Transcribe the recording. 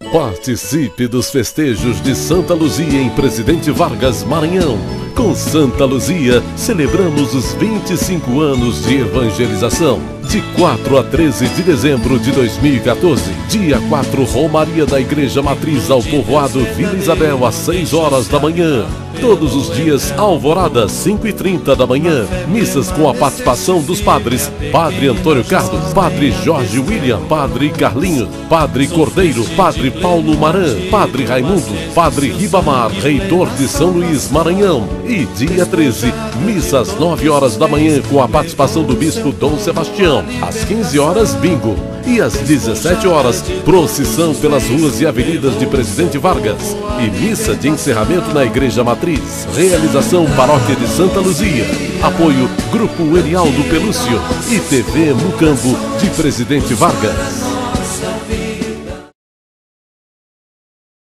Participe dos festejos de Santa Luzia em Presidente Vargas, Maranhão. Com Santa Luzia, celebramos os 25 anos de evangelização. De 4 a 13 de dezembro de 2014, dia 4, Romaria da Igreja Matriz ao povoado Vila Isabel às 6 horas da manhã. Todos os dias, alvorada, 5h30 da manhã. Missas com a participação dos padres: Padre Antônio Carlos, Padre Jorge William, Padre Carlinhos, Padre Cordeiro, Padre Paulo Maran, Padre Raimundo, Padre Ribamar, Reitor de São Luís, Maranhão. E dia 13, missa às 9 horas da manhã com a participação do Bispo Dom Sebastião. Às 15 horas, bingo. E às 17 horas, procissão pelas ruas e avenidas de Presidente Vargas. E missa de encerramento na Igreja Matriz. Realização Paróquia de Santa Luzia. Apoio Grupo Erialdo Pelúcio e TV Mucambo de Presidente Vargas.